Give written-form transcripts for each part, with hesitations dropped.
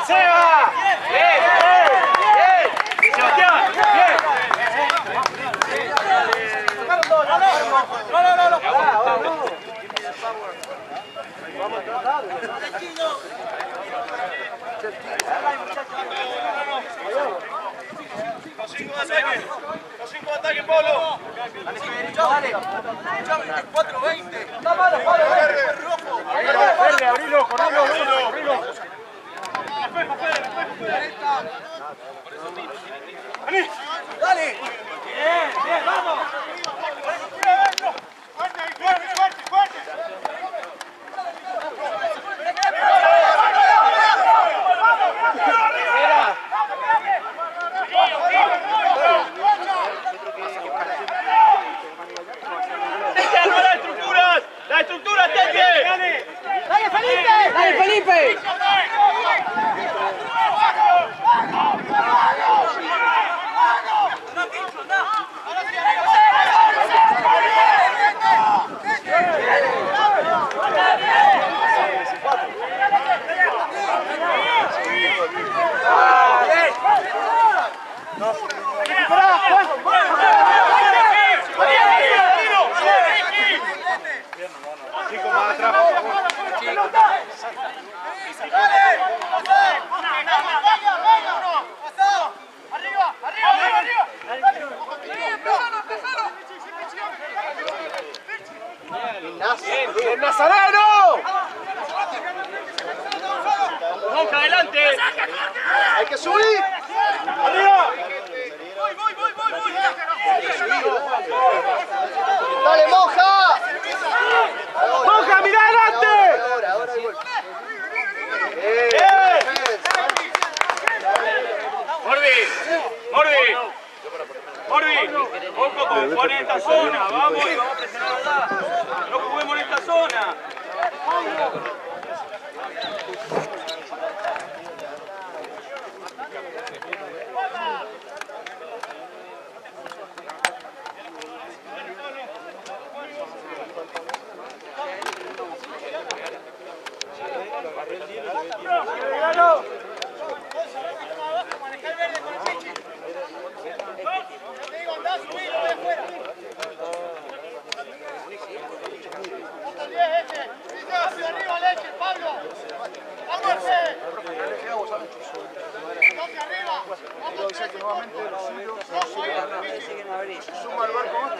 Seba! ¡Bien! ¡Bien! ¡Sebastián! ¡Bien! ¡No! Vamos a tratar. Los 5 de ataque, Pablo. Dale. 4-20. Verde, abrilo, corrilo. Dale. Bien, vamos. Fuerte. ¡La estructura, Tete! ¡Dale, Felipe! ¡Dale, Felipe! Chico, más atrás, por favor. ¡Dale! ¡Pasado! ¡Arriba! ¡Bien, Nazareno! ¡Monja, adelante! ¡Hay que subir! ¡Arriba! ¡Voy! ¡Dale, Monja! ¡Monja, mirá adelante! Ahora el gol. Morbi, ojo, pon en esta zona, vamos y vamos a presionar allá. No juguemos en esta zona. Suma al barco.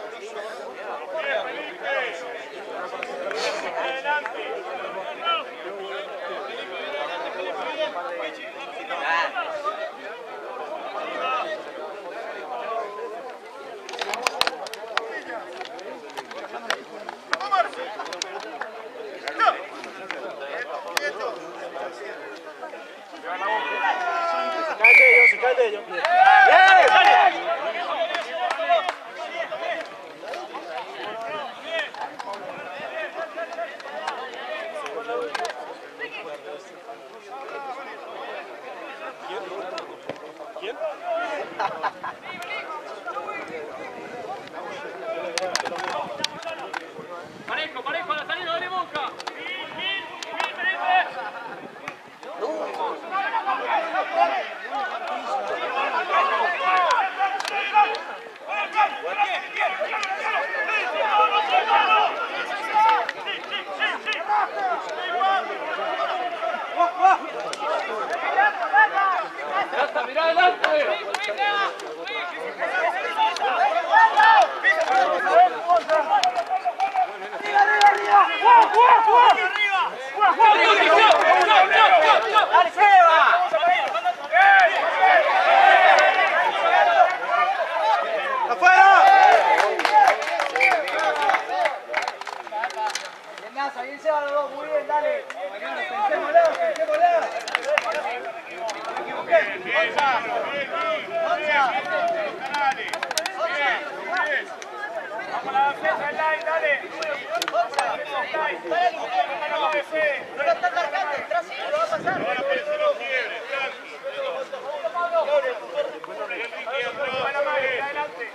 Se cae de ellos. ¿Quién? Parejo, a la salida, dale, Monja. ¡Mirá adelante! ¡Afuera! Bien, se van los dos, muy bien, dale. Pensémosla. Vamos a la defensa del line, dale. No lo están marcando, detrás sí, lo va a pasar. Ahora aparecen los quiebres, adelante.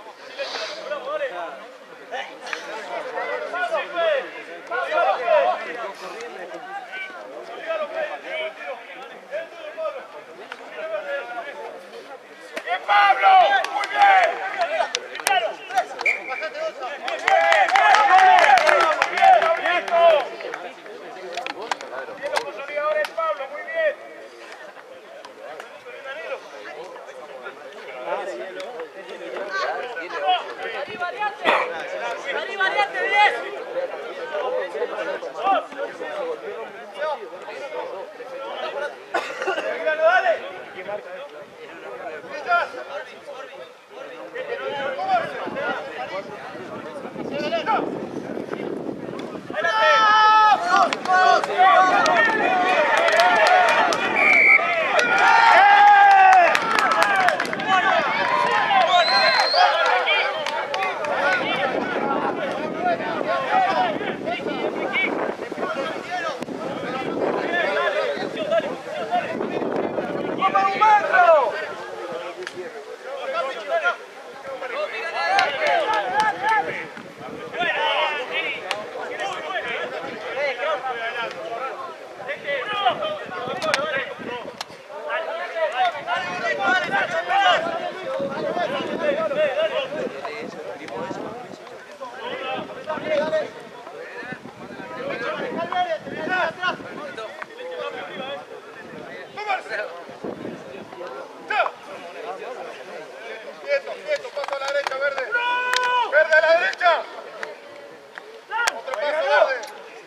Quieto, quieto, paso a la derecha, verde. Verde a la derecha. Otro paso, verde.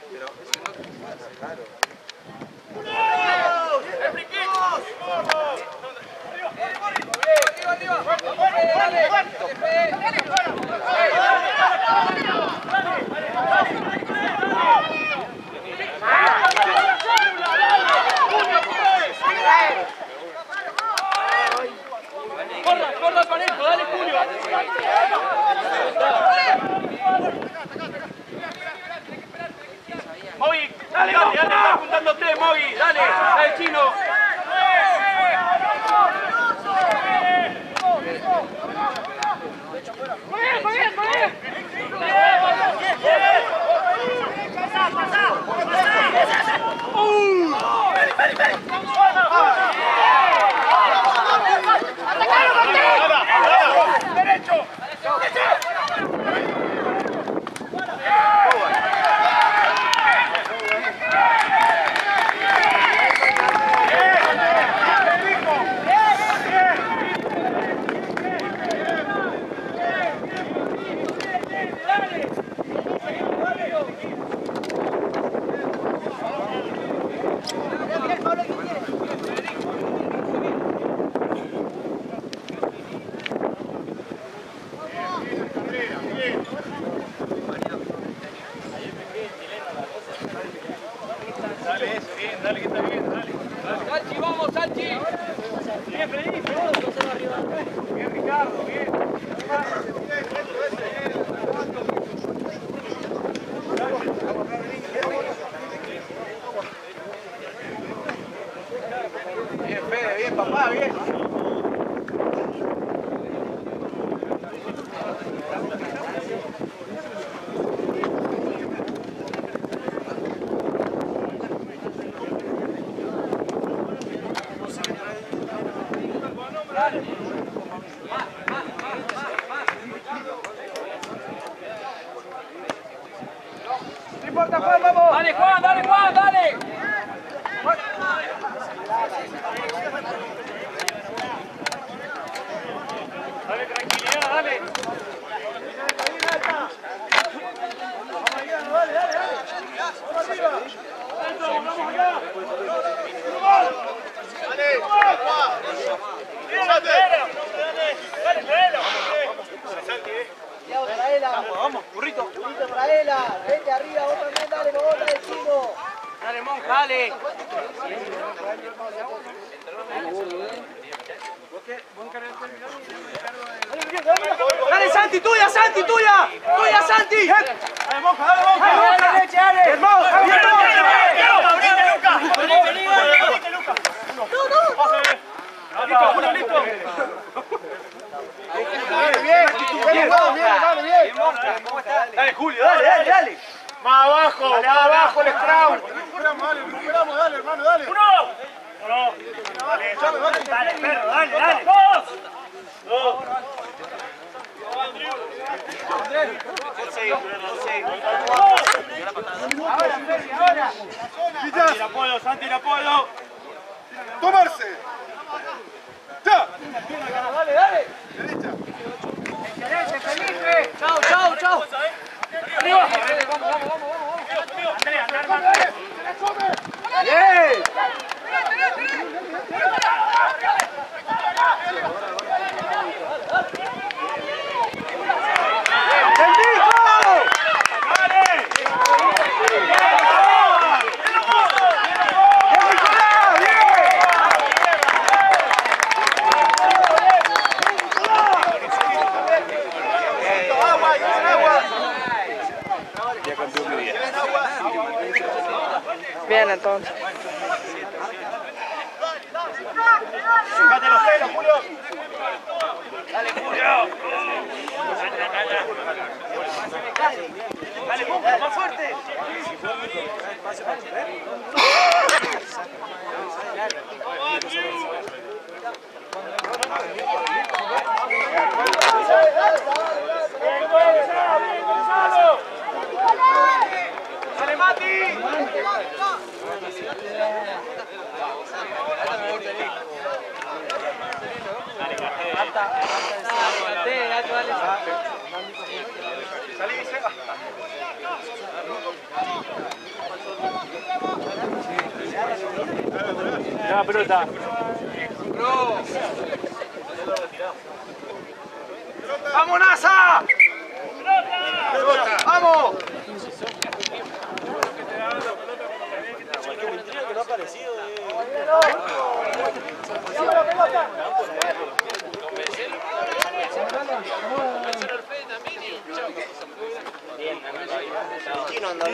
Corra con esto, dale Julio. Mogi, dale, está apuntándote, Mogi, dale, chino. Muy bien. ¡Derecho! Dale, que está bien, dale. Salchi, vamos, Salchi. Bien, Freddy, bien, Ricardo, bien. Bien, Fede, bien, papá, bien. No importa, Juan, vamos. Dale, Juan, dale. Dale, tranquilidad, dale. Vamos arriba. Vamos acá. Vamos, burrito. Burrito para Ela, vete arriba, vos también, dale, vos dale, chino. Dale, Monja, dale. Dale, Santi, tuya, Santi. Tuya, Santi. Dale, Monja. Dale, leche, dale. Hermoso, Vení, Luca. Listo. Bien. Dale, Julio, dale. Más abajo el scrum. Recuperamos, dale, hermano, dale. Uno. Dale, perro, dale. Dos. Ahora. Santi, Apolo. Tomarse. Ya. Dale. Derecha. Excelente, Felipe. Chau. Arriba. Vamos. Andrea, hermano. ¡Bien! Bien, entonces. Súbate los pelos, Julio. Dale, Julio. Dale, Julio, más fuerte. Dale, Mati. Salí, Seba. La pelota. ¡Vamos, NASA! ¡Vamos! Que no ha aparecido. Chino anda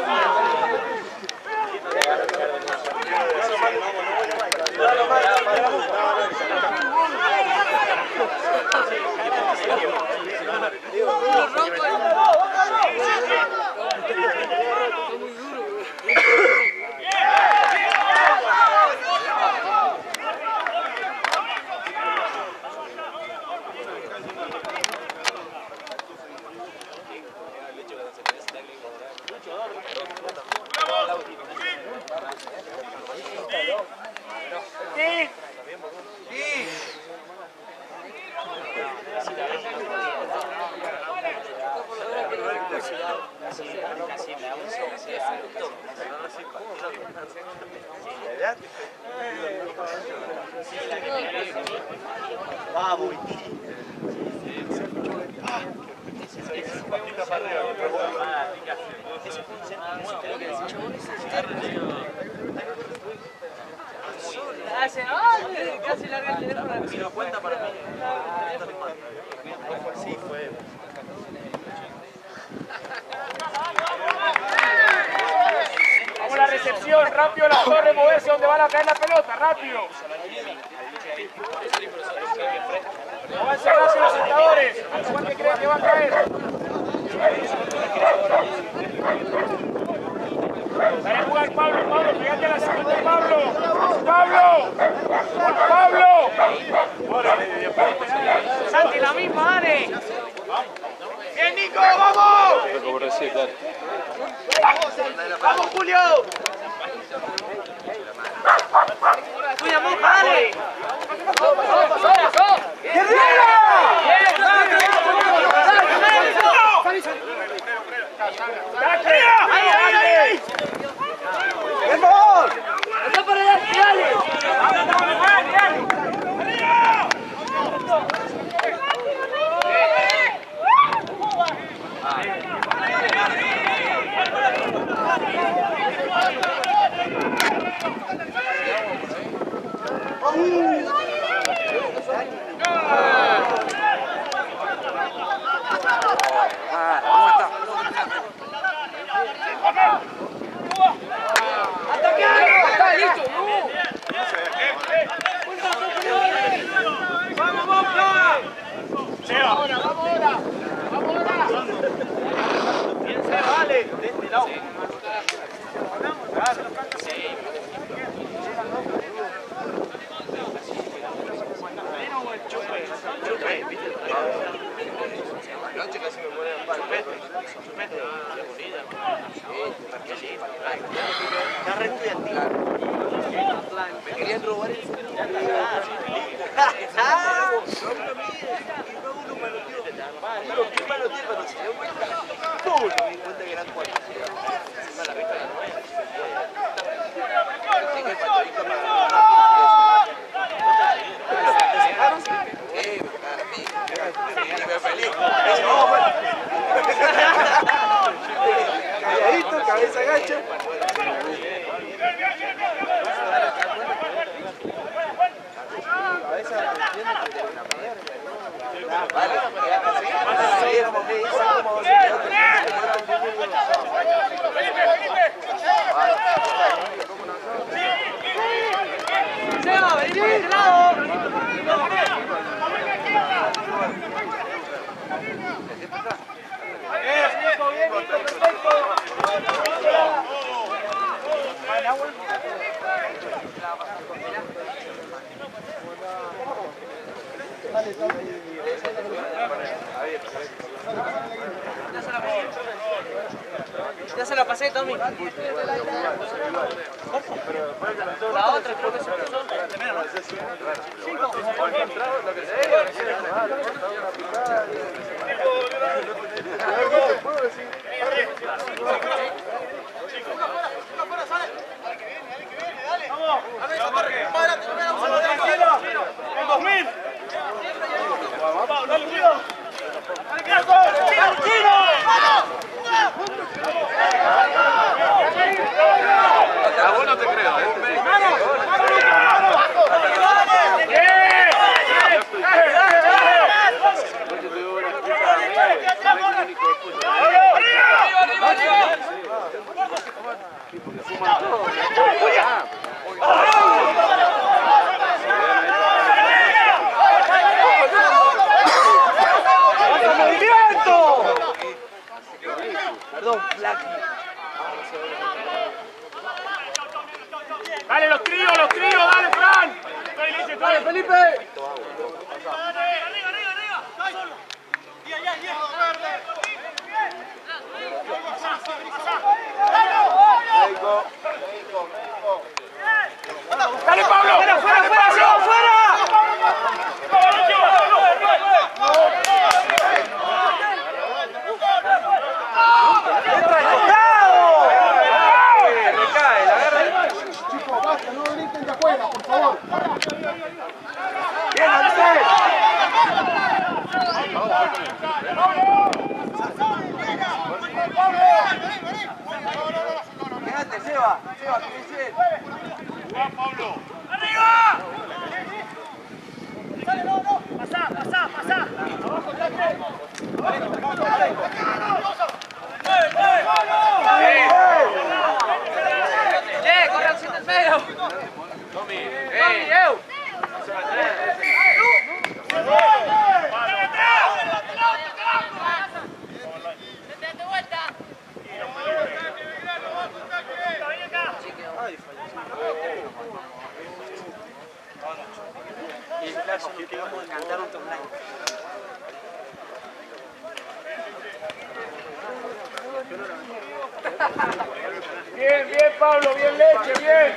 vamos. Casi larga el teléfono. Si lo cuenta para mí. Sí, fue. Vamos a la recepción, rápido la torre, moverse donde van a caer la pelota, rápido. Avance rápido los sentadores, ¿cuál que creen que va a caer? Dale a jugar Pablo, Pablo, pegate a la segunda, Pablo. Pablo, Pablo. Santi, la misma, dale. ¡Bien, Nico, vamos! ¡Vamos, Julio! ¡Cuida, Monja, dale! ¡Ahí! ¡Bien, gol! ¡Está para allá, dale! Me querían robar el cabeza gacha. ¡Seba, vení por este lado! Ya se la pasé, Tommy. La otra creo que se puso. Cinco. En 2000. Dale, cuidado. A vos no te creo, Perdón, Black. Dale los tríos, dale, Fran. Dale, Felipe. Dale, Pablo. ¡Fuera! no griten de afuera, por favor. ¡Bien, Andrés! Quédate, Seba, que dice. ¡Va, Pablo! ¡Arriba! Pasá. Abajo, Taque. Corre al centro del medio. Tommy, eu. Y el caso nos quedamos de cantar un torneo. Bien, Pablo, bien leche, bien.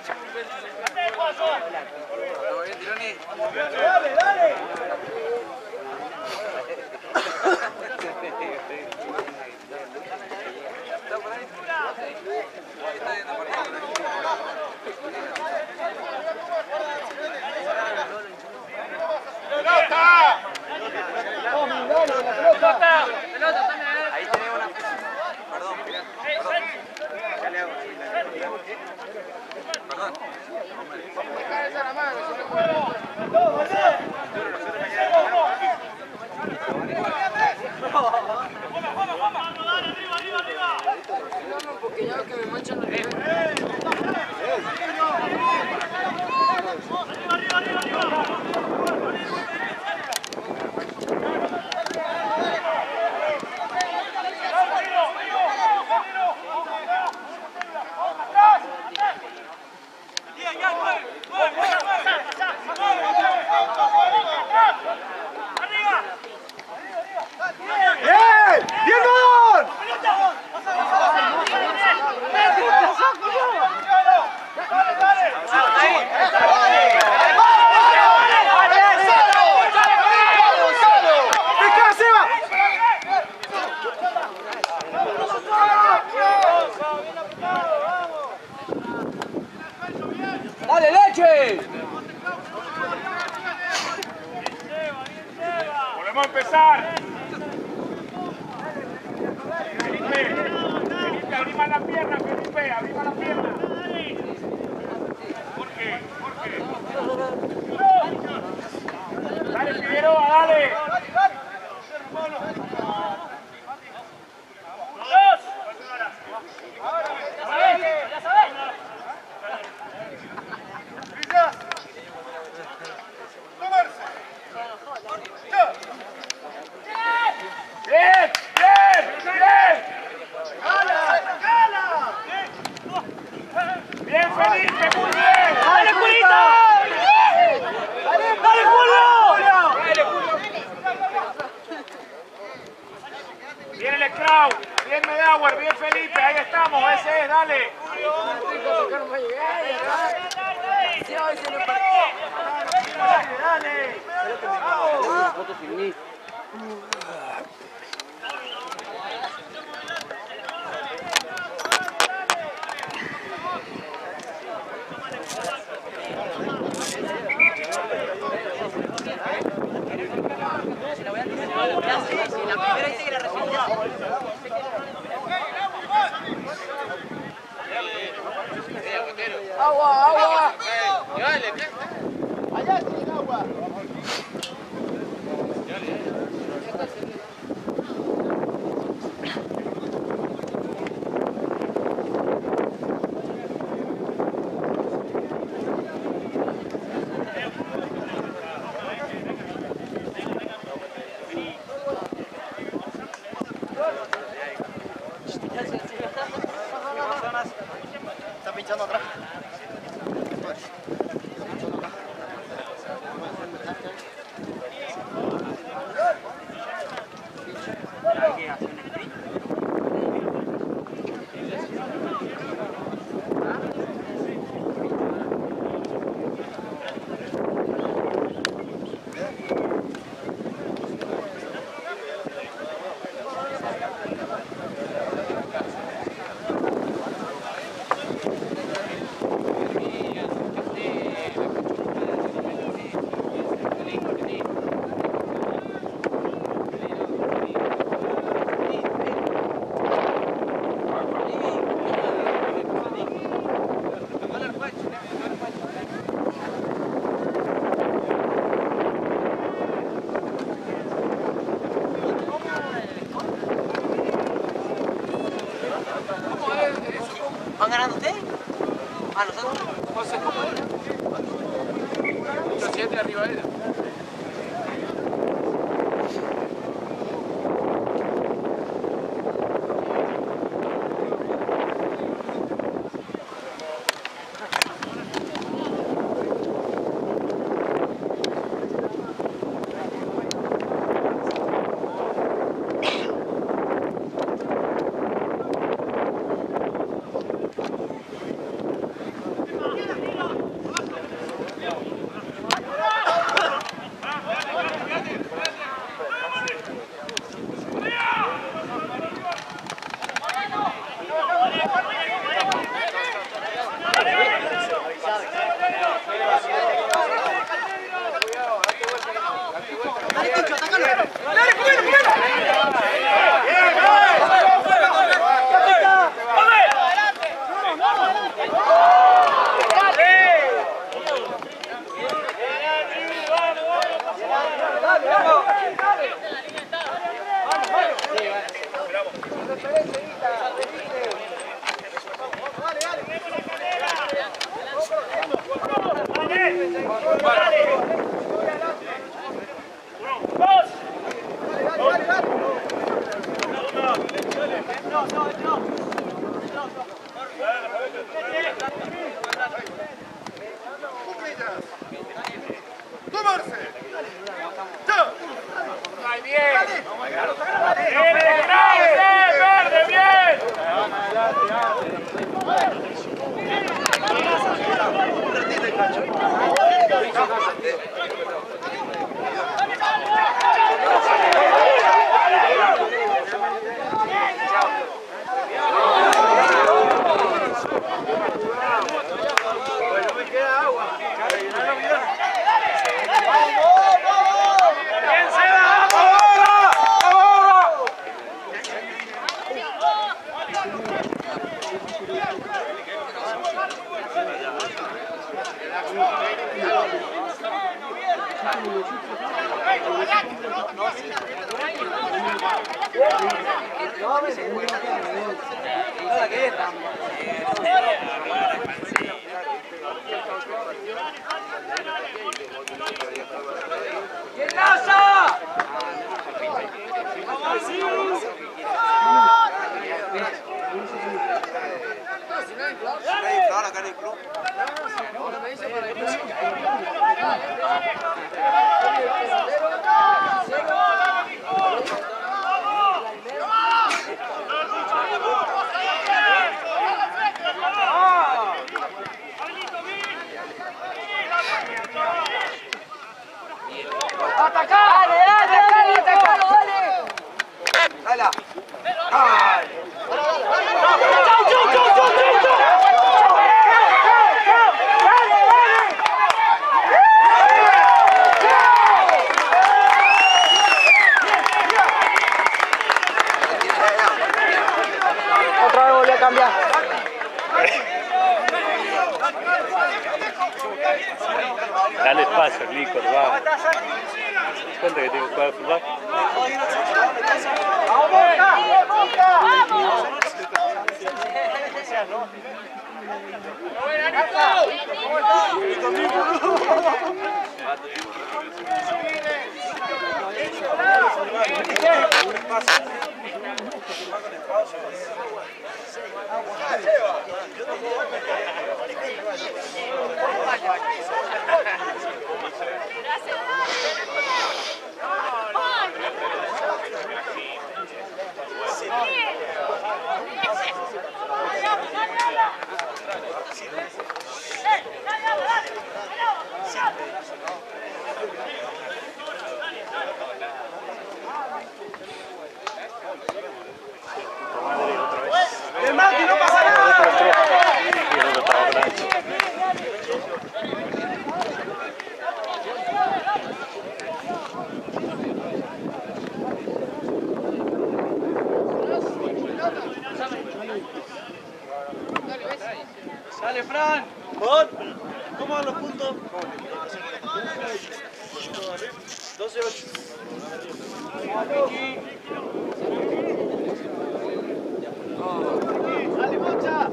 Dale. ¡Pelota! Ahí tenemos una. Perdón. Ya le hago. Perdón. Porque ya que me manchan los pies. ¡Dale, leche! Volvemos a empezar. Felipe, arriba la pierna, Felipe, arriba la pierna. Jorge. Dale, Figueroa, dale. Bien, Felipe, muy bien. ¡Dale, minutos sin mí. ¡Agua, agua! Allá sin agua. Está pinchando atrás. ¿Van ganando ustedes? ¿A nosotros? No sé cómo era. 8-7 arriba era. ¡Tomarse! ¡Ya! ¡Verde, bien! ¡Atacar! ¡Dale, dale! espacio, Nico, va. ¿Te das cuenta que tengo que jugar al fútbol? Dale, Fran. ¿Cómo van los puntos? 12-8. Dale, Mocha.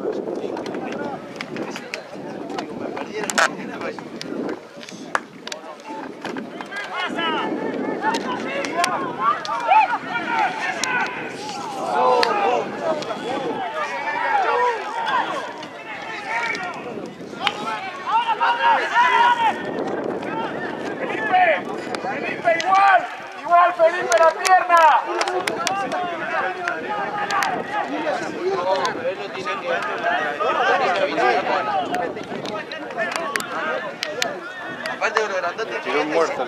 Felipe, igual Felipe la pierna. Tiró un muerto.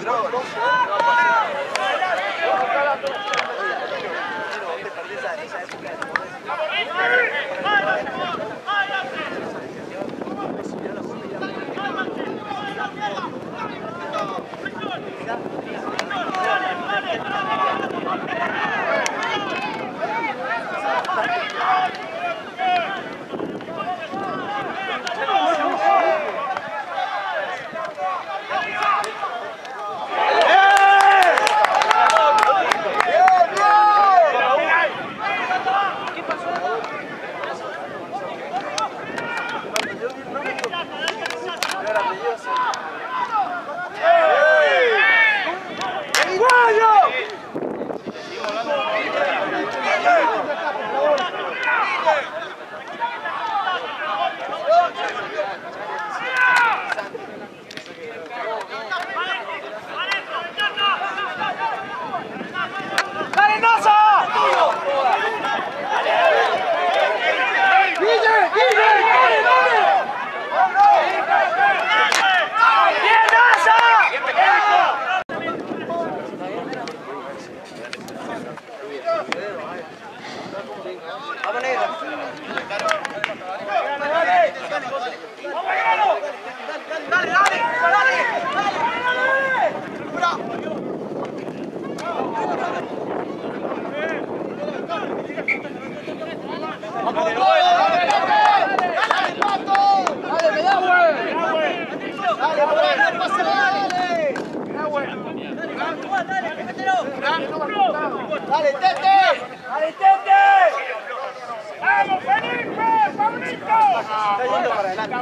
¡Dale, Tete! ¡Dale, Tete! ¡Vamos, Felipe! ¡Pablito! Está yendo para adelante.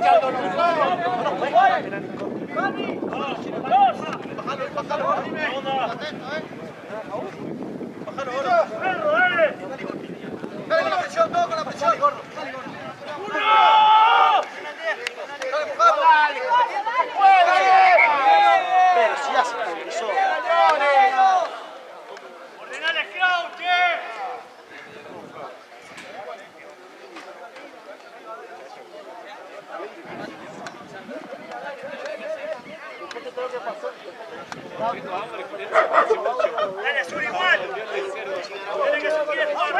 Dale con la presión, todo con la presión. Pero si ya se progresó. ¡Ordenale, Crouch! Dale, sur igual. Tiene que subir el gol,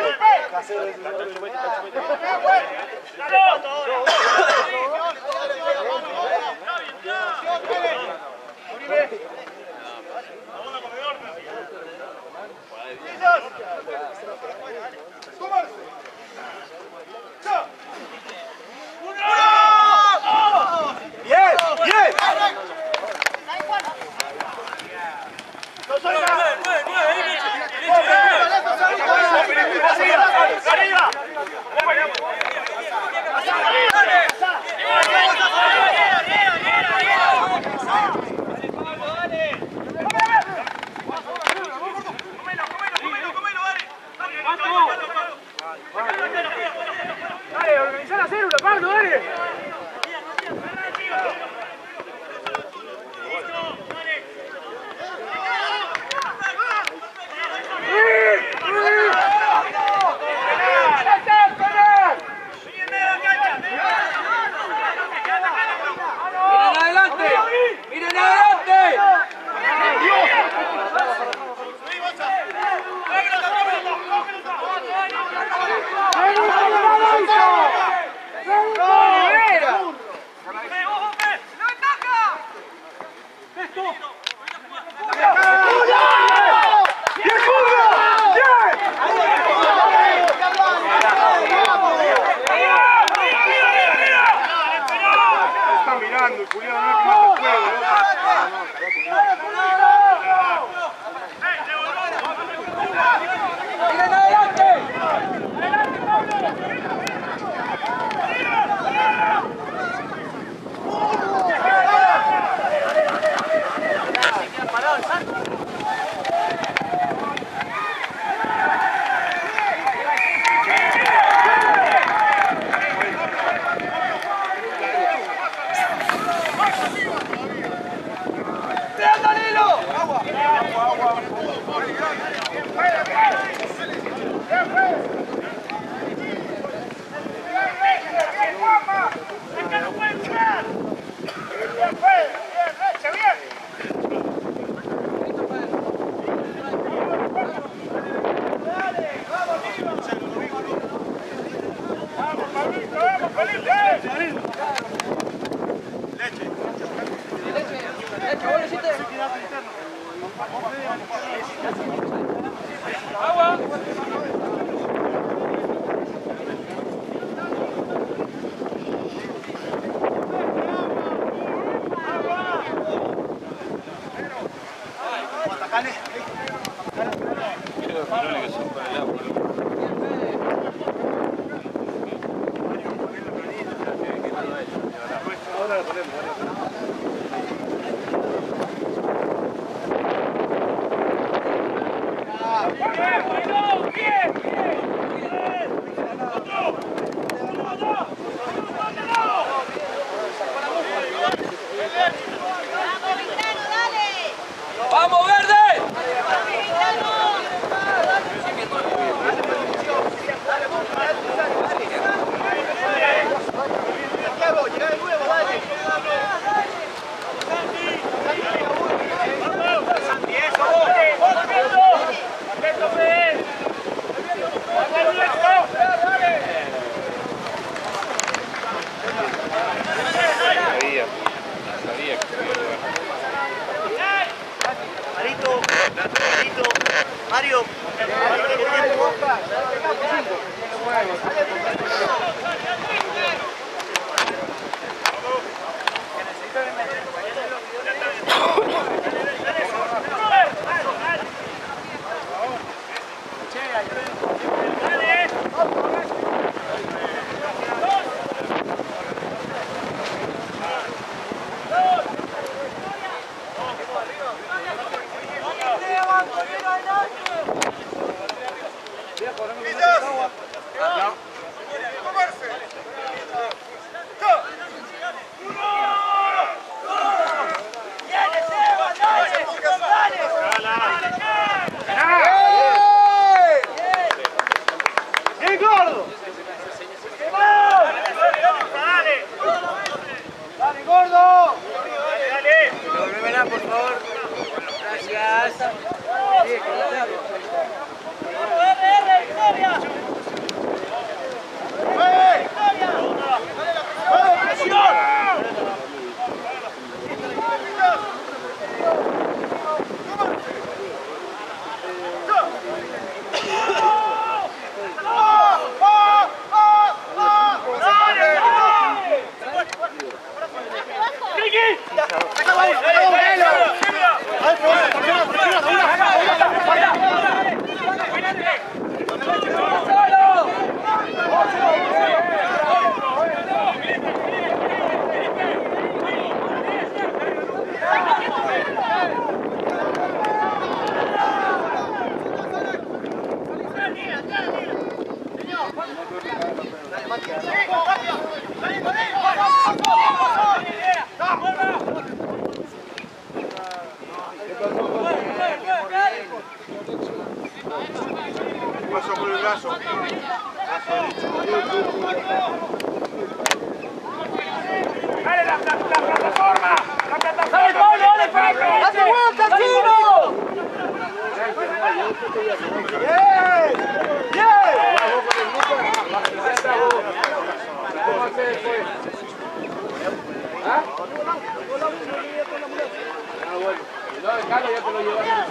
Bien, bien. Está mirando, Julián, no es que mata el juego, ¡Sigan adelante! ¡Vamos, Verde! Sabía que se iba a llevar. Marito, Mario. Por favor. Gracias. Pasó por el brazo. ¡Dale la plataforma! ¡La plataforma! ¡Dale, Pablo! ¡Dale, Pablo! ¡Dale vuelta, Chino! ¡Bien! ¡Bien! ¿Cómo hacer después? ¿Ah? bueno. No, dejalo, ya te lo llevaron.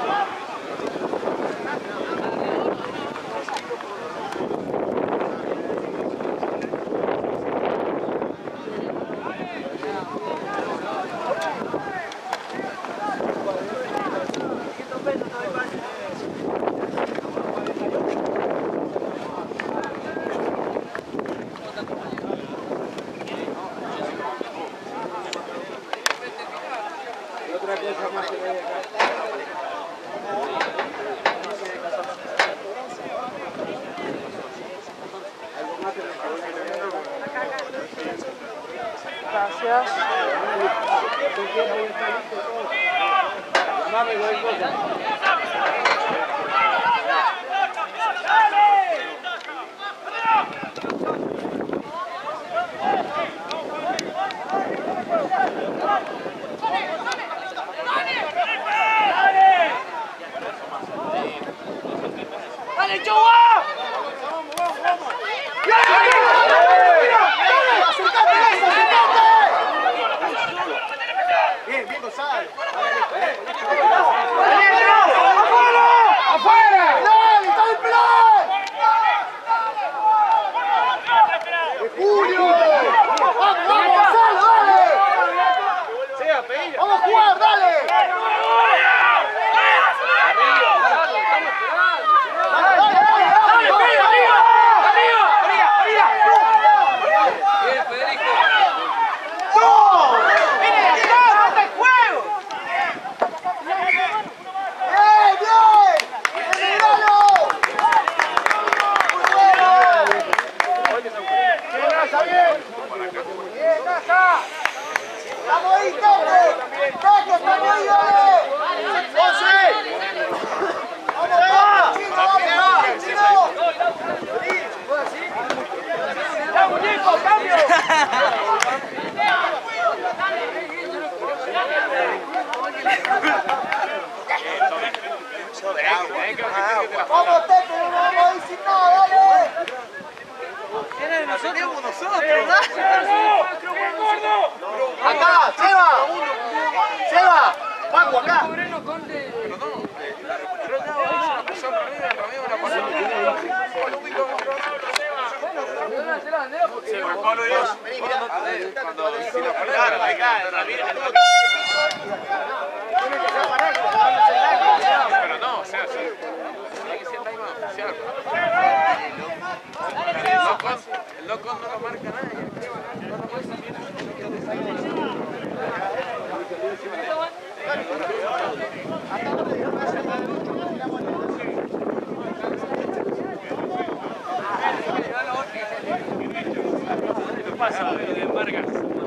Gracias. ¡Dale, Chowa! Bien, bien, Gonzalo. ¡Afuera! ¡Pelón! ¡Está el pelón! ¡Julio! ¡Vamos, vamos, Gonzalo, dale! ¡Vamos a jugar, dale! ¡Vamos ahí, Taque! ¡Taque, está ahí, dale! ¡José! ¡Vamos, chino, vamos, chino! ¡Ya, muñeco, cambio! ¡Vamos, Taque! ¡No vamos ahí sin nada, dale! Tenemos nosotros. ¡Acá, Seba! ¡Seba! ¡Paco, acá! Pero no, o sea, sí. Tiene que ser time oficial. El loco no lo marca nadie. ¿Qué pasa? De Vargas.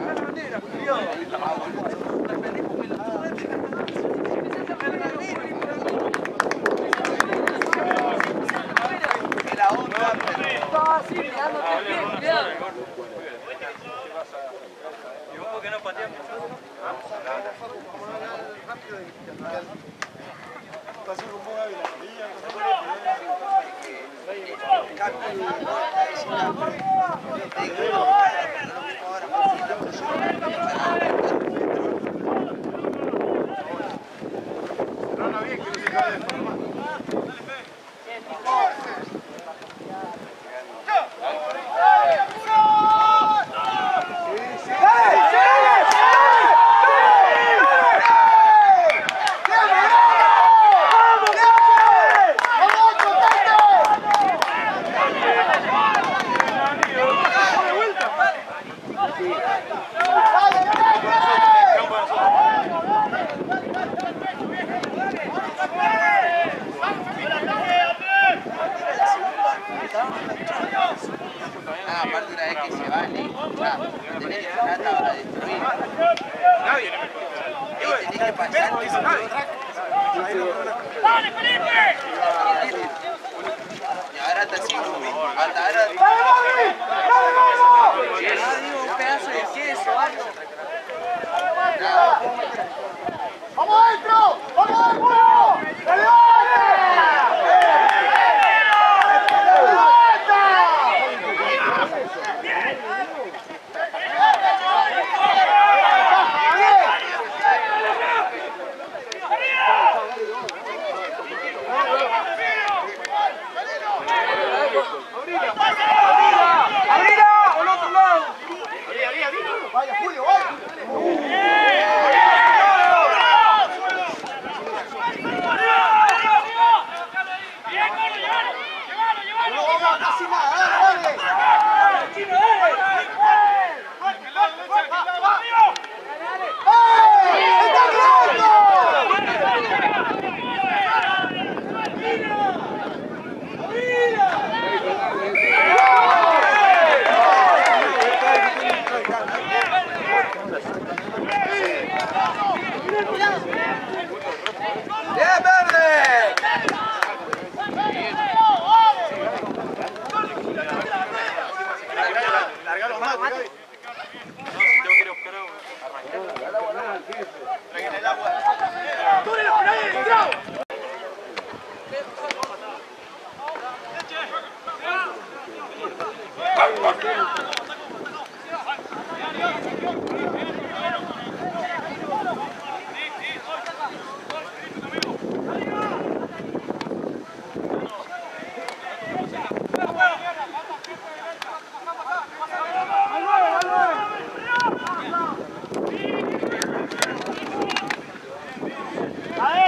Estaba así, mirándote el pie, cuidado. ¿Y vos por qué no pateamos? Aparte una vez que se vale, ya, no tenés plata para destruir. Nadie. Ahí tenés que pasar. ¡Dale, Felipe! Y ahora está así, hasta ahora. Un pedazo de queso, algo. ¡Vamos adentro! ¡Vamos adentro! ¡Pelota!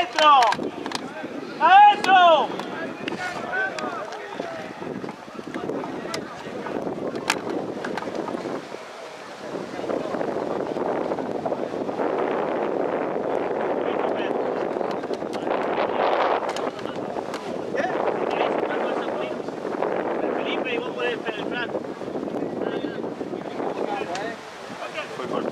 ¡Adentro! ¡Adentro! Felipe y vos podés penetrar. Fue corto.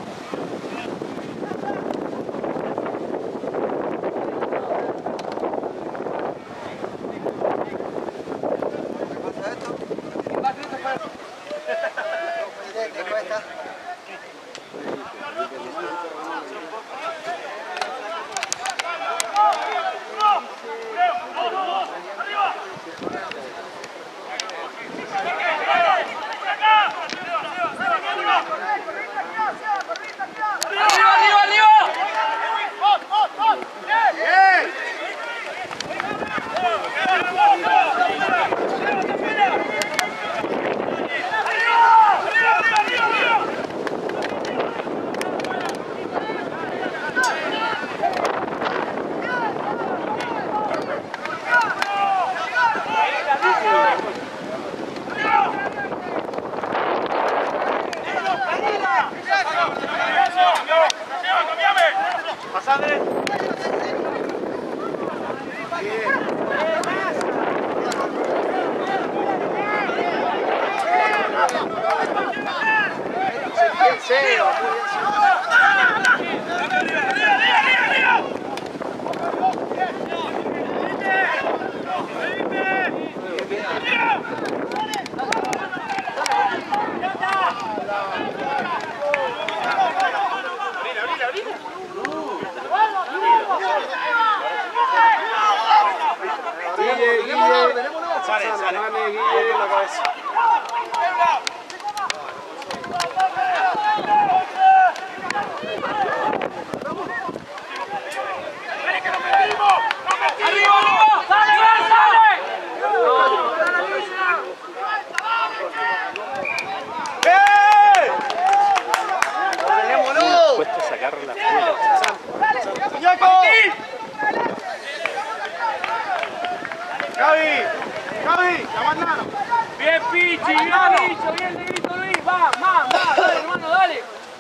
Bien, Pichi, bien dicho, bien negrito Luis, va, dale, hermano, dale.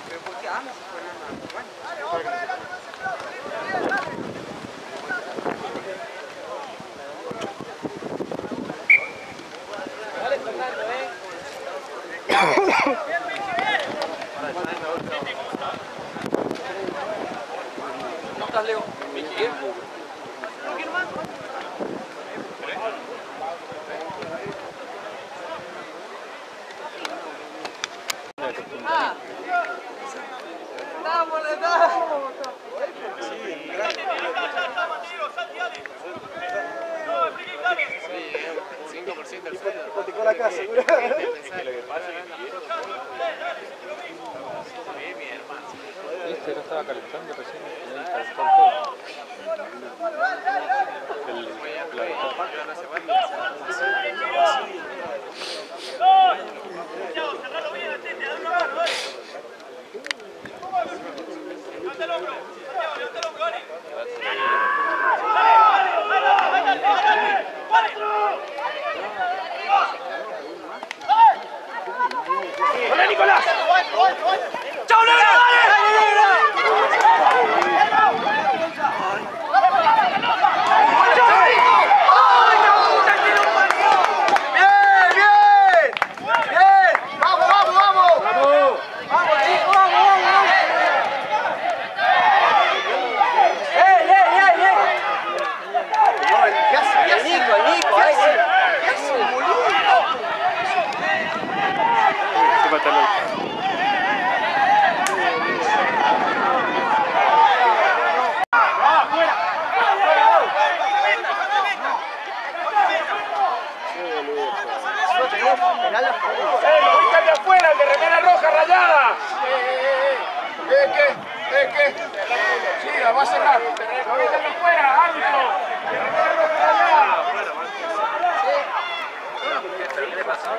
Dale, Fernando, ¿Cómo estás, Leo? Bien. Hipotecó la casa. Este no estaba calentando recién. Calentó todo. ¡Hola, Nicolás! ¡Chau, Negra! ¡Está de afuera, el de remera roja rayada! ¿Qué? Sí, la va a cerrar. ¡Está de afuera, árbitro! ¡De remera roja rayada! ¿Qué le pasó?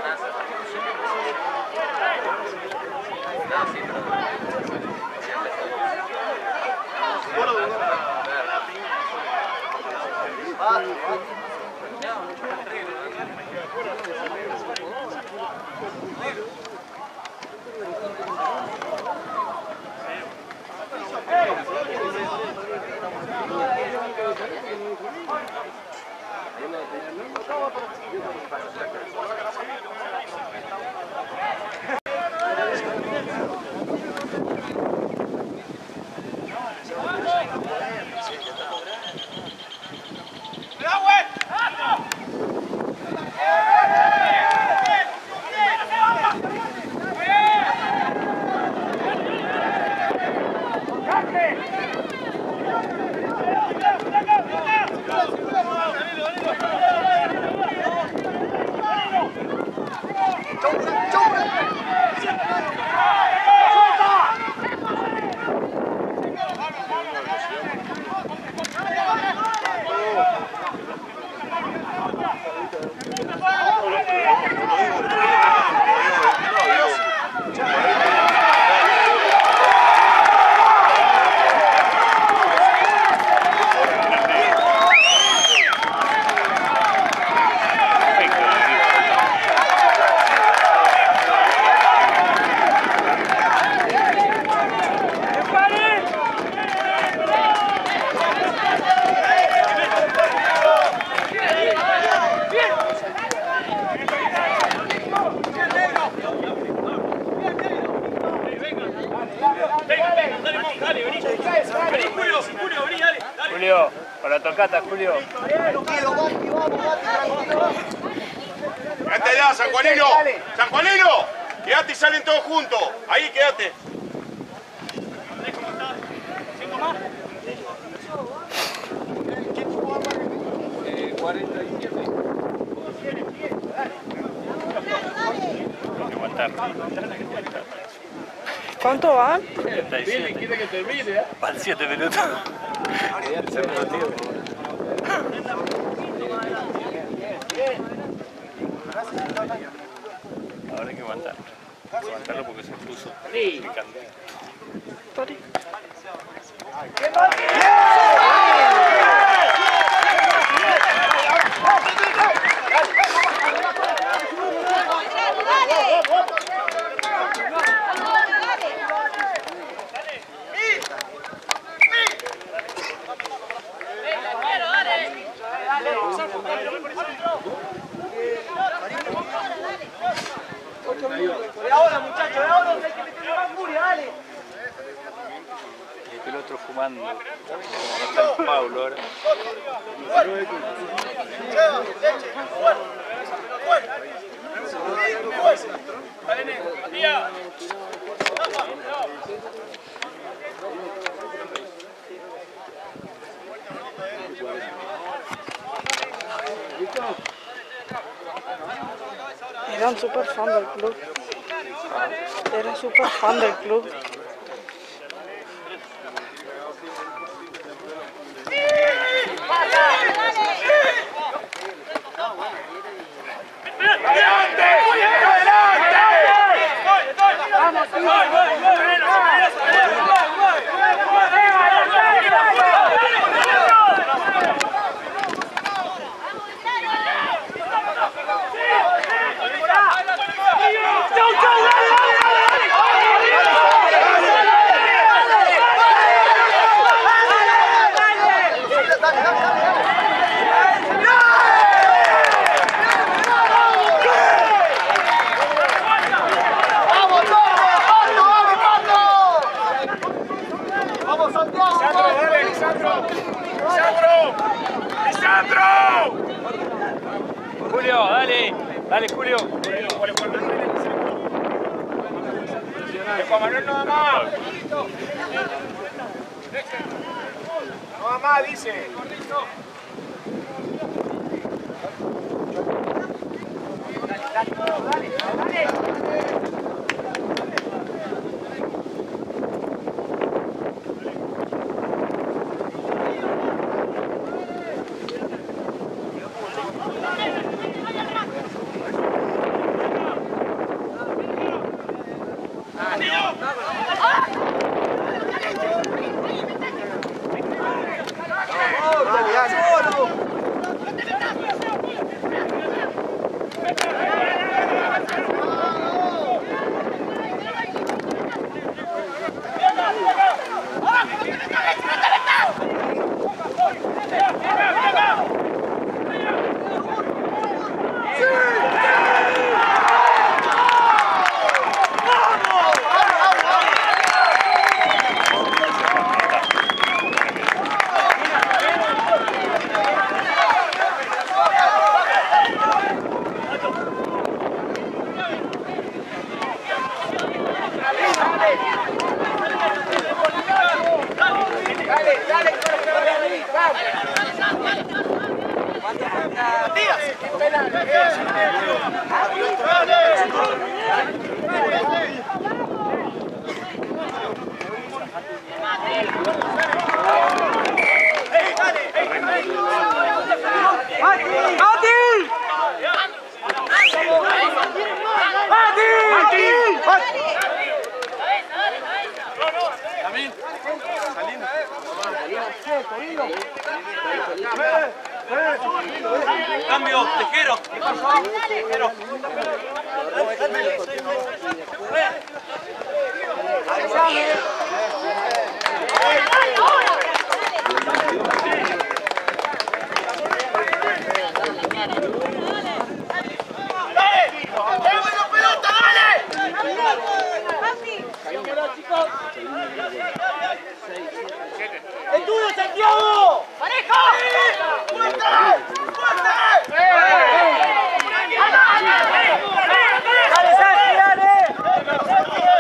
Julio, para tocata, Julio. Quédate allá, San Juanino. San Juanino, quédate y salen todos juntos. Ahí, quédate. ¿Cuánto va? 77. Quiere que termine, ¿eh? Van 7 minutos. El segundo tiempo. Ahora hay que aguantar. Aguantarlo porque se puso picante. Tori. Ahora, muchachos, ahora hay que meterle más furia, dale. Y el otro fumando. Como no está el Pablo ahora. Era un super fan del club. Era super fan del club. Julio, dale. Dale, Julio. Juan Manuel no da más. No da más, dice. ¡Solo! Cambio, Tejero. Tejero. ¡El tuyo, Santiago! ¡Pareja! ¡Dale, Santi, dale!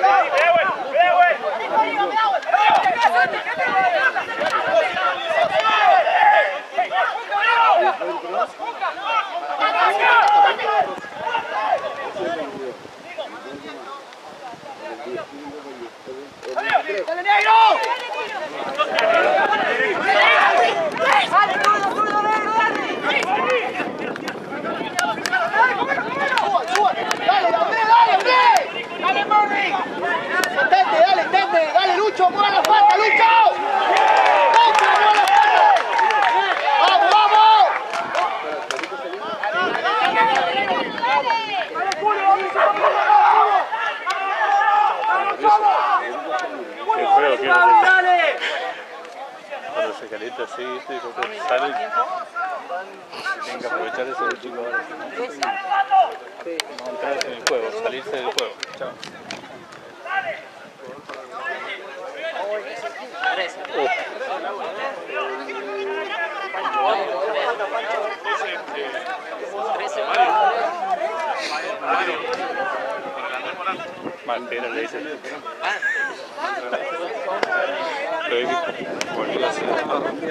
¡Dale, negro! Dale, Lucho, mueva la pata, Lucho. Lucho, mueva la pata. ¡Vamos, vamos! Cuando se calienta así, ¿viste? Y cuando sale, tienen que aprovechar eso del chico ahora. No entrarse en el juego, salirse del juego. Chao. Mantera le dice. Volvió a hacer.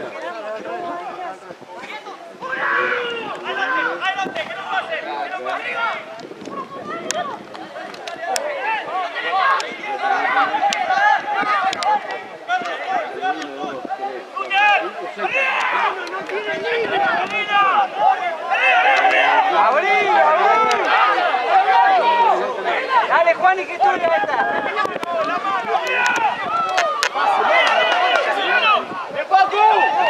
Dale, Juan, y que tú ya está. ¡De Paco!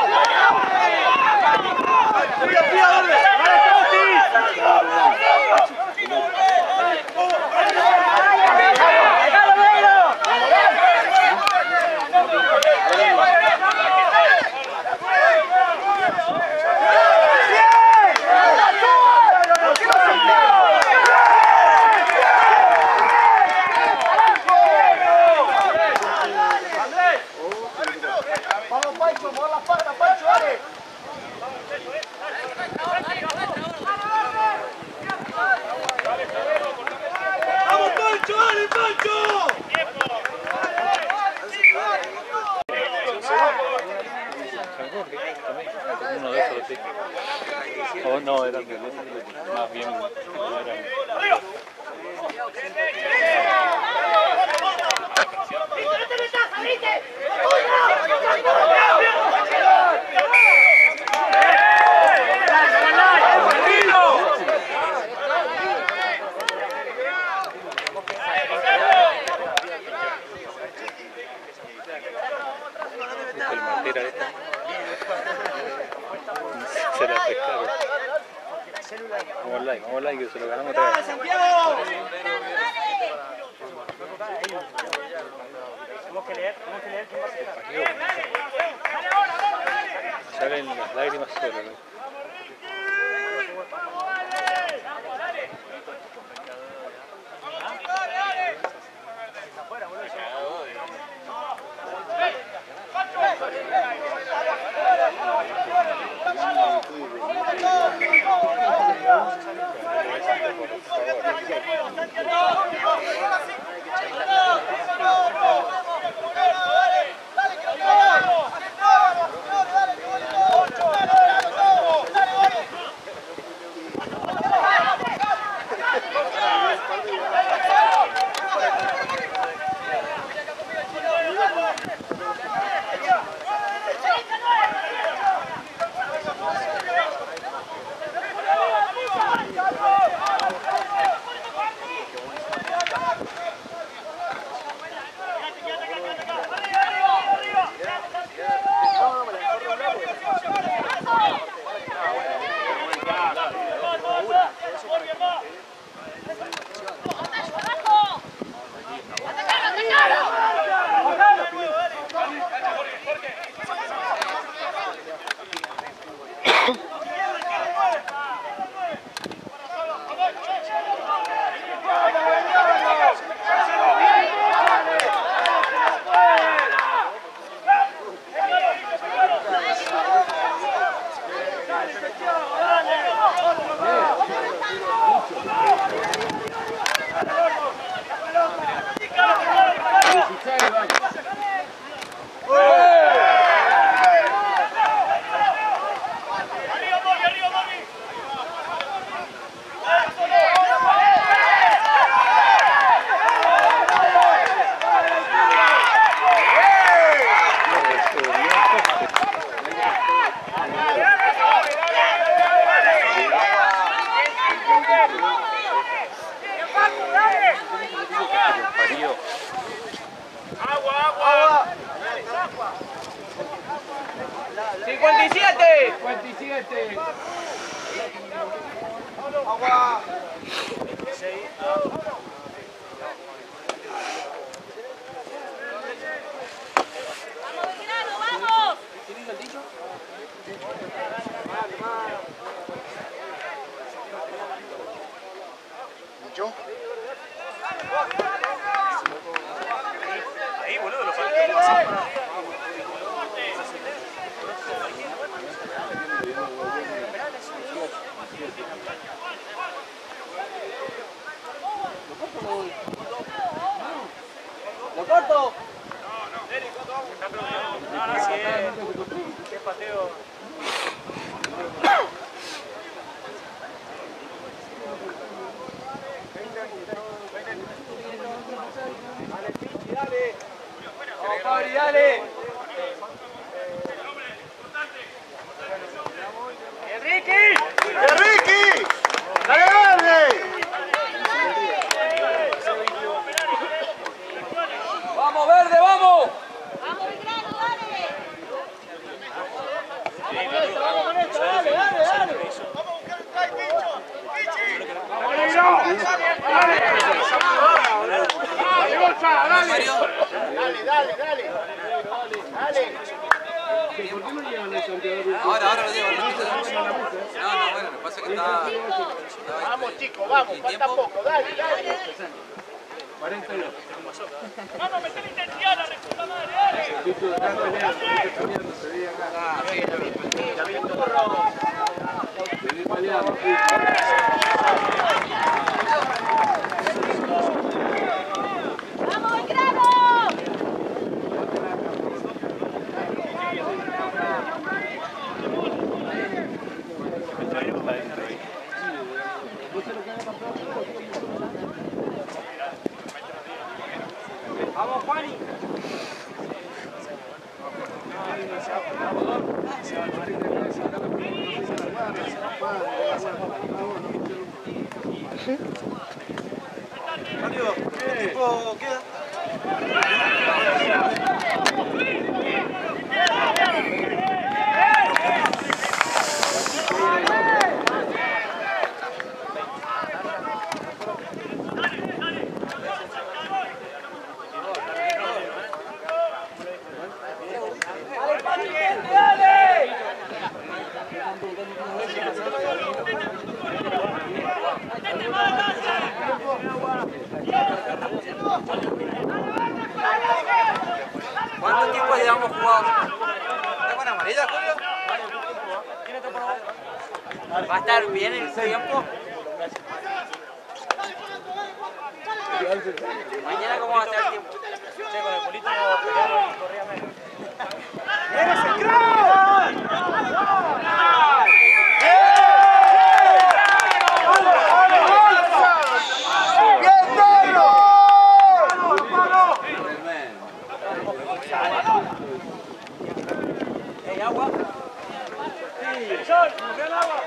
Uno de esos, sí. Oh, no, eran de esos, más bien eran. El Mantera esta. Se la pescaron. Vamos online, que se lo ganamos otra vez. ¡Santiago! Salen las lágrimas solas, ¿no? ¡57! Agua. ¿Dicho? Ahí, boludo, lo faltó. ¡Lo corto! No, si es pateo. ¡Vamos, Fabri, dale! ¡Enrique! ¡Enrique! ¡Dale verde! ¡Vamos, verde, vamos! Ahora lo digo. No, bueno, lo que pasa es que está... Vamos, chicos, vamos, falta poco, dale. ¡Vamos, meter intensidad a la reputa madre! ¡Dale! ¡Vamos, Juani! ¿Qué tiempo queda? ¿Cuánto tiempo llevamos jugado? ¿Está con amarilla, Julio? ¿Va a estar bien el tiempo? Mañana, ¿cómo va a estar el tiempo? Che, con el polito peleaba y corría menos. ¡Eres el crack! ¡Ey, agua! ¡Sol! ¡Ve al agua!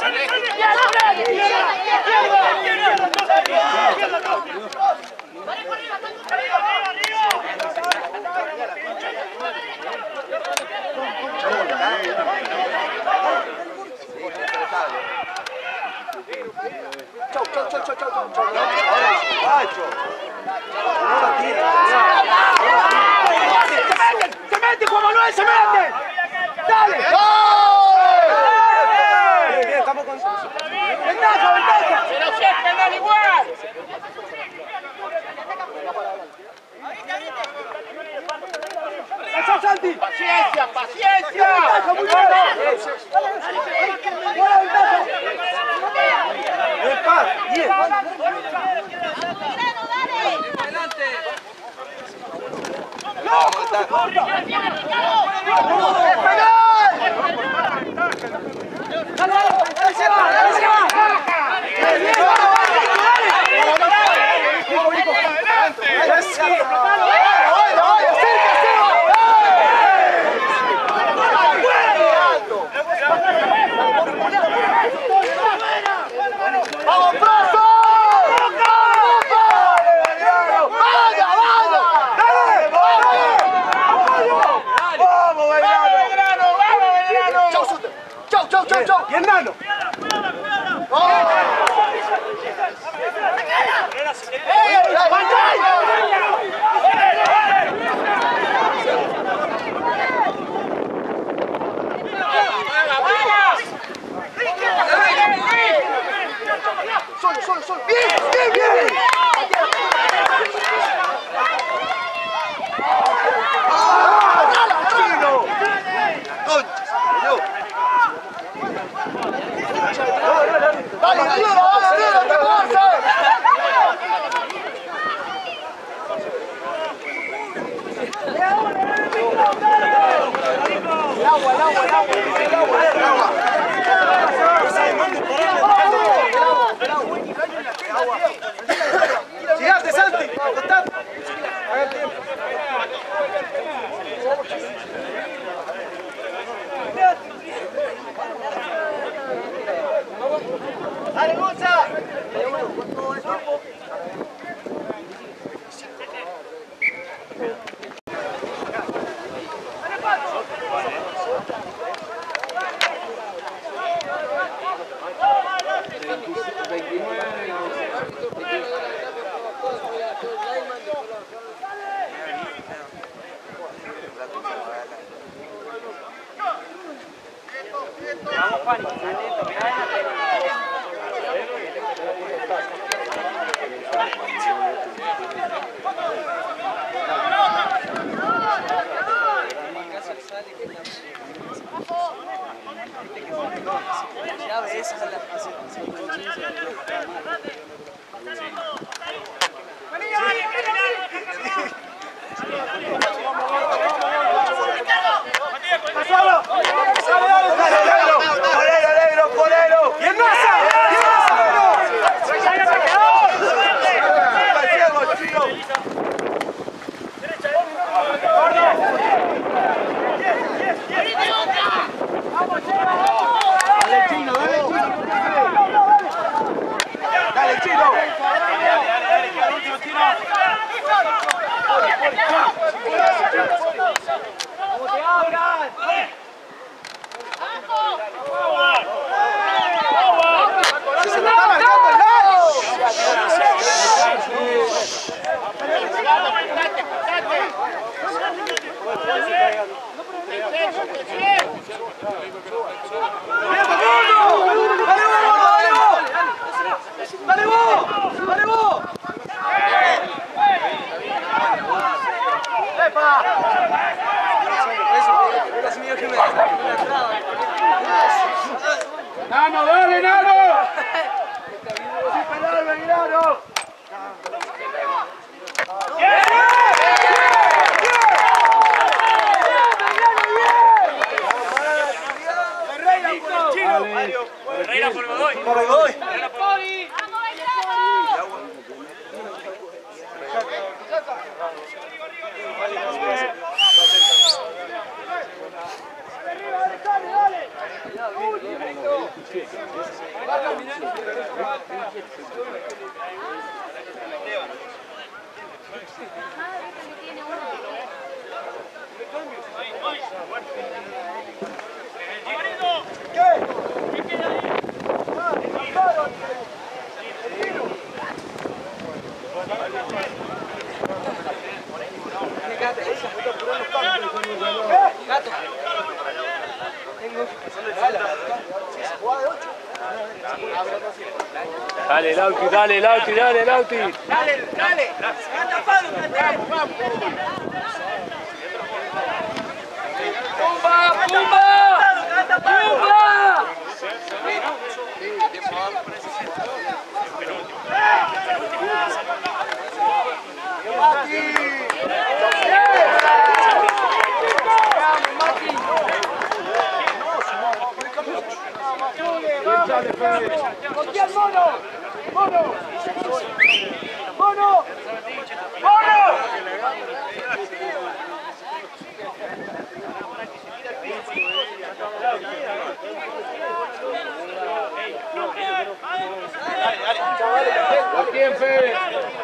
¡Se mete, Juan Manuel, se mete! ¡Dale! Bien, estamos con... ¡Ventaja, ventaja! Pero siempre no igual. ¡Eso, Santi! Paciencia, paciencia. ¡Ventaja, muy bien! ¡Buena ventaja! ¡Bien, paz! ¡Bien! ¡Vamos, Plaza! ¡Chau! ¡Y Hernando! Solo. ¡Bien! ¡Dale, arriba, te fuerza! El agua. ¡Llegate, Santi! Haga tiempo. ¡Dale, Gonza! Vamos, Juan, atento, mirá en la ya ves, esa es la ¡Negro! ¡Y en masa! ¡Dale, Chino! ¡Como te abran! ¡Se lo está marcando el lado! ¡Dale vos! ¡Epa! ¡Nano, dale, Nano! ¡Sí, pelado, Belgrano! Herrera por Godoy. Herrera por Godoy. ¡Dale! Dale, Lauti, dale, Lauti, dale, Lauti. Dale, dale. Canta Pablo, canta. ¡Pumba, pumba! ¡Canta Pablo! ¡Pumba! ¡Confía el mono! ¡Mono! ¡Mono! ¡Mono! ¿Por quién, Fede?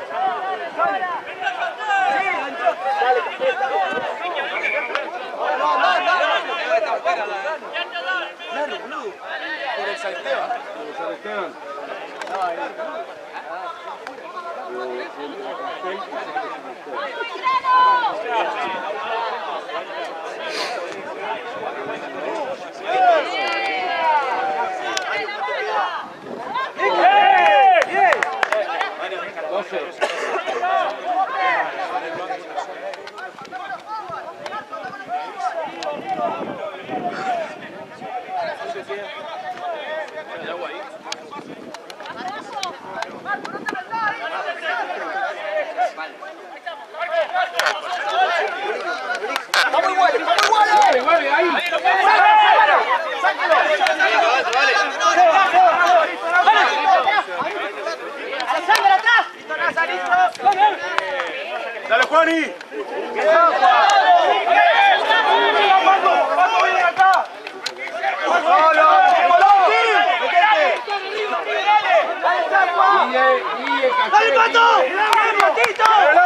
Por el salteo. ¡Vamos iguales! ¡Vamos iguales! Vale, ahí. ¡Alexander, atrás! Dale, Juani. ¡Dale, Pato! ¡Dale, Patito!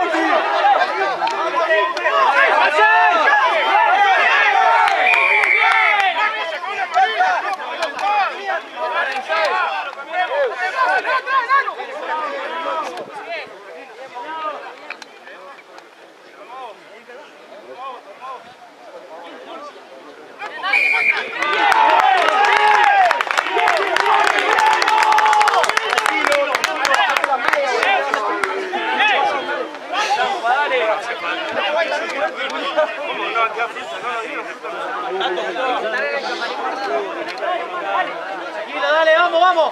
Tranquilo, dale, vamos, vamos.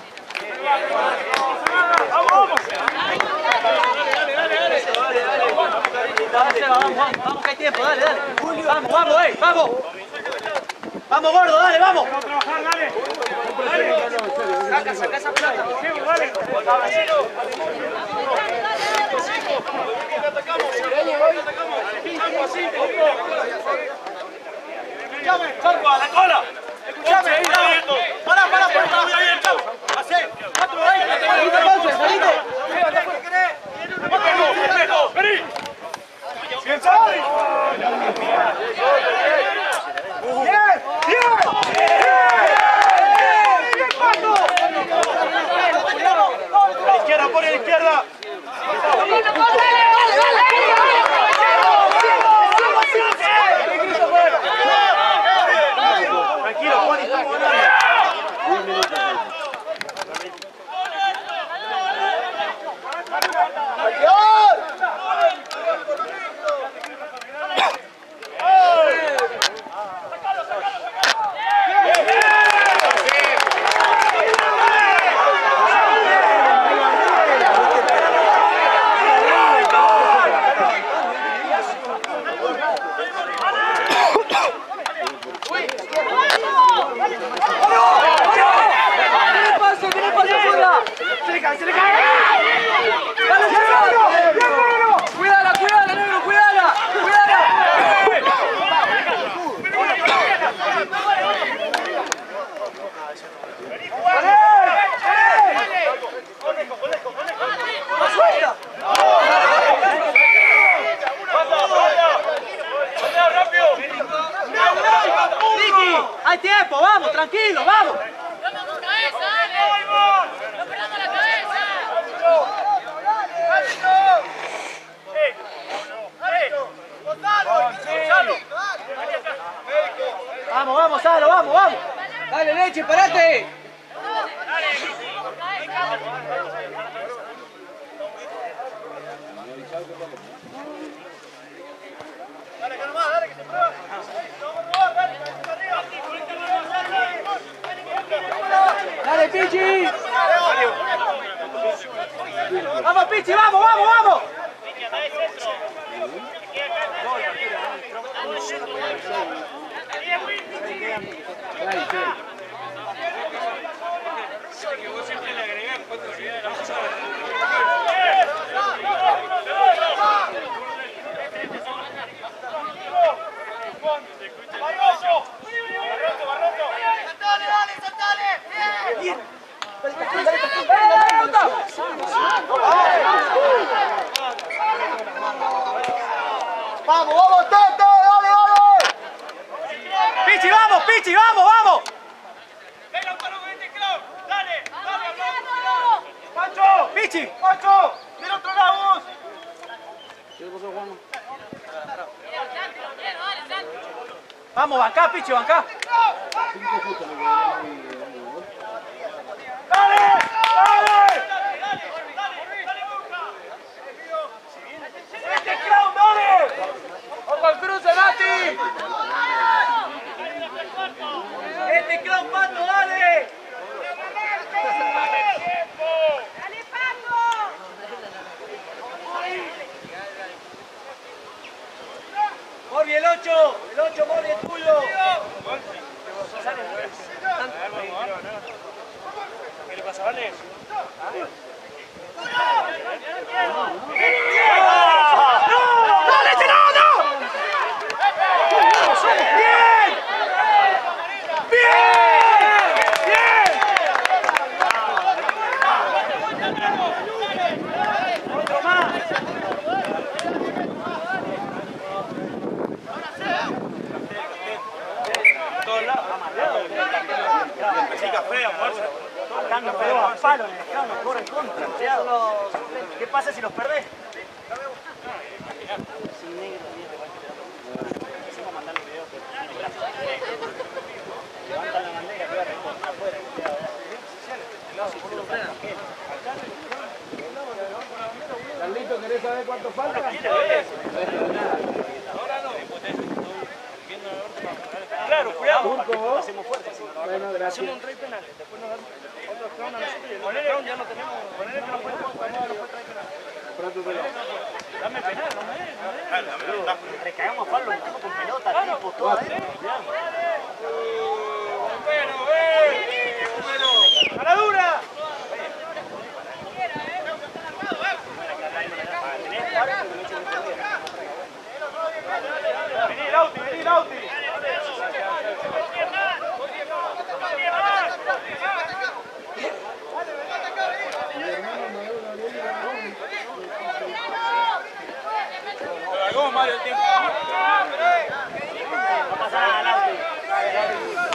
Vamos, que hay tiempo, dale, dale. Vamos, vamos, vamos. Vamos, gordo, dale, vamos. Saca esa plata. ¡Chanco, a la cola! ¡Escuchame! ¡Para, por acá! ¡Hacé! ¡4 ¡Vení! ¡Bien, Santi! ¡A la izquierda, por la izquierda! Tranquilo, Juan, estamos ganando. ¡Hay tiempo! ¡Vamos! ¡Tranquilo! ¡Vamos! ¡Vamos, vamos, Salo! ¡Vamos, vamos! ¡Dale, Leche, parate! Dale, que nomás, dale, que se prueba. ¡Dale, Pichi! ¡Vamos, Pichi! ¡Vamos, vamos, vamos! ¡Vamos, vamos, Tete! ¡Dale, dale! ¡Pichi, vamos, Pichi! ¡Vamos, vamos! Venga, Palo, vente, Clau. Dale, dale, ¡Pancho! ¡Pichi! ¡Pancho! ¡Del otro lado! Vamos, bancá, Pichi, bancá. ¡Dale! ¡Dale! ¡Vete, Clau, dale! ¡Ojo al cruce, Mati! ¡Este Clau, Pato, dale! ¡Dale, Paco! Morbi, el 8, Morbi, es tuyo. ¿Qué le pasa, Vale? ¡Dale, no! ¡Bien! ¡Bien! ¡Bien! ¡Otro más! ¿Qué pasa si los perdés? Carlito, ¿querés saber cuánto falta? Claro, cuidado. Hacemos fuerte. Bueno, gracias. Hacemos un rey penal. Después nos dan otros crown a nosotros y el otro crown ya no tenemos. Ponele que no puede traer penal. Dame penal, no me. Recagamos a Pablo, metemos con pelota, tipo, todo adentro. ¡A la dura! Vení, Lauti, vení, Lauti. Mario, el tiempo. No pasa nada, Lauti.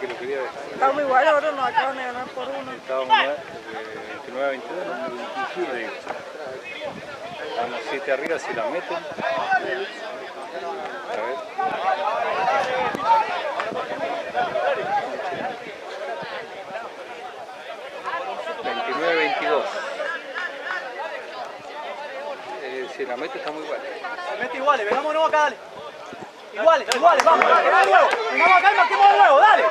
que lo quería dejar. Estamos igual, ahora nos acaban de ganar por uno. Estábamos 29 a 22, ¿no? Yo digo. Estamos 7 arriba, si la meten. A ver. 29-22. Si la mete está muy igual. Mete iguales, venámonos acá, dale. Iguales, vamos, dale, de nuevo. Vengamos acá y marquemos de nuevo, dale.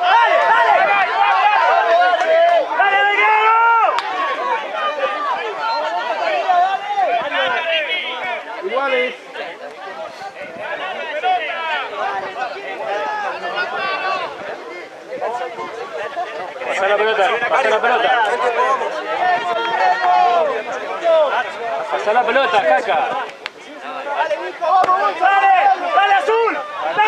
Iguales. Pasa la pelota. Pasa la pelota, Caca. Dale, Nico, vamos, dale azul.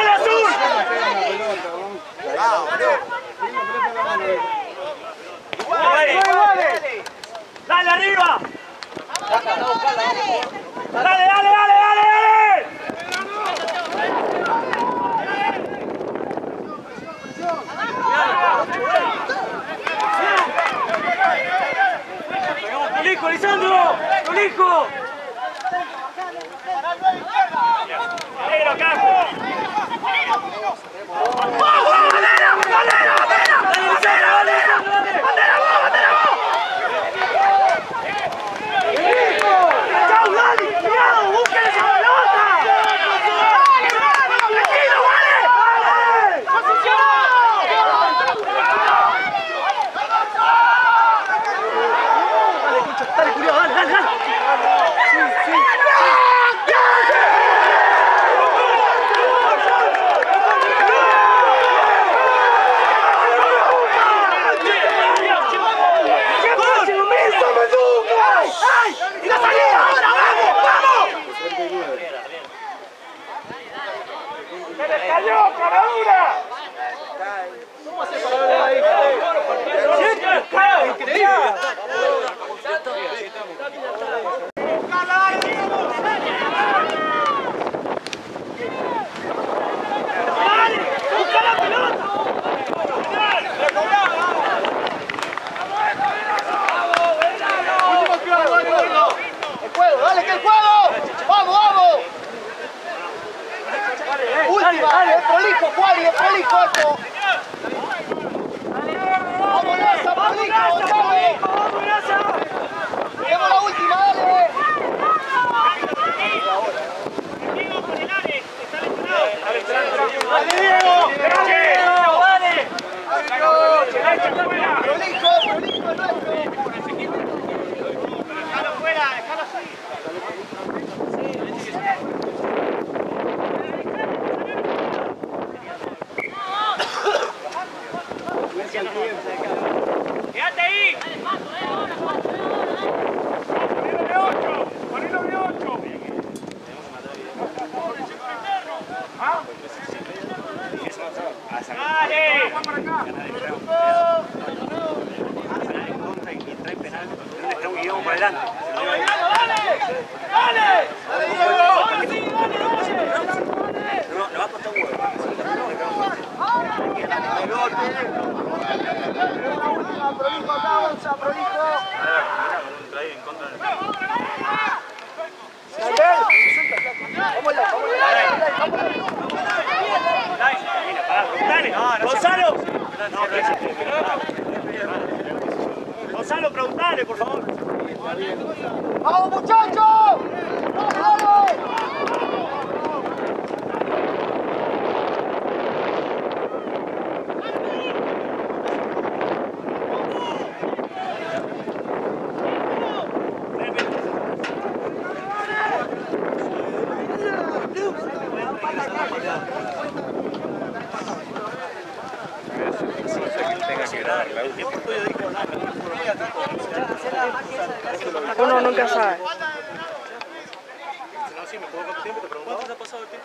Iguales. Dale arriba. Dale. ¡Tolijo, Lisandro! ¡Tolijo! ¡Negro, Caco! ¡Quédate ahí! ¡Ponelo de 8! ¡Dale! Gonzalo, preguntale, por favor. ¡Vamos, muchachos! ¡Vamos! Uno nunca sabe. ¿Cuánto ha pasado el tiempo?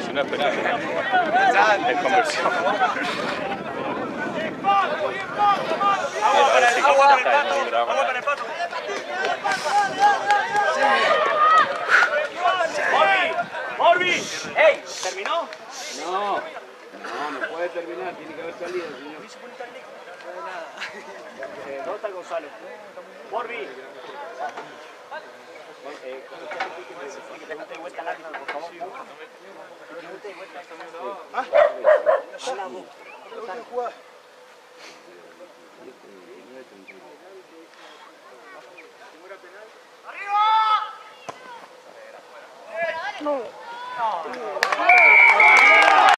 si no es penal. Es conversión. ¡Morbi! ¡Ey! ¿Terminó? No puede terminar, tiene que haber salido, señor. ¿Dónde está el González? ¡Morbi! Que te guste de vuelta al árbitro, por favor. Que te guste de vuelta. ¿Ah? No.